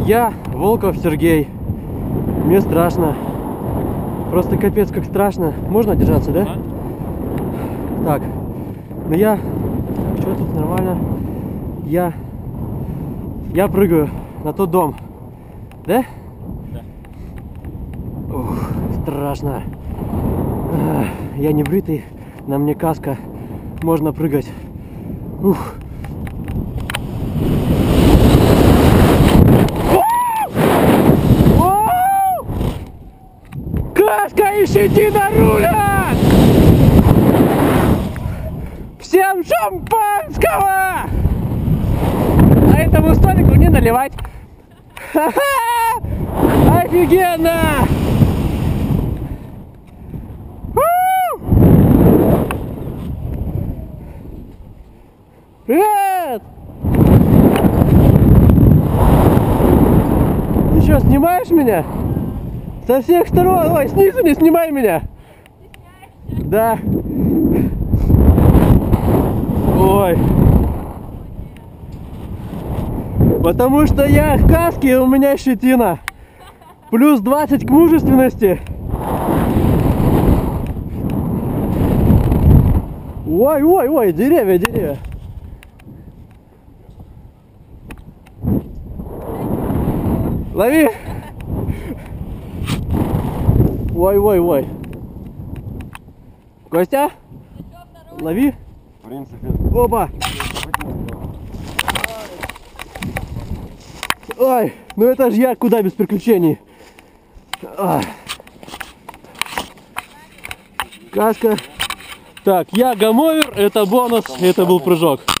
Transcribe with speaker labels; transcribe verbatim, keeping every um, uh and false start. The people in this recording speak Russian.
Speaker 1: Я Волков Сергей. Мне страшно. Просто капец как страшно. Можно держаться, да? А? Так. Ну я... Что тут нормально? Я... Я прыгаю на тот дом. Да?
Speaker 2: Да.
Speaker 1: Ух, страшно. Я не бритый, на мне каска. Можно прыгать. Ух. Каска и щетина рулят! Всем шампанского! А этому столику не наливать. Ха-ха! Офигенно! Привет! Ты что, снимаешь меня? Со всех сторон. Ой, снизу не снимай меня. Да. Ой. Потому что я в каске, и у меня щетина. Плюс двадцать к мужественности. Ой, ой, ой, деревья, деревья. Лови. Ой, ой, ой. Костя, лови.
Speaker 2: В принципе.
Speaker 1: Опа. Ой, ну это ж я куда без приключений. Ах. Каска. Так, я гамовер, это бонус, это был прыжок.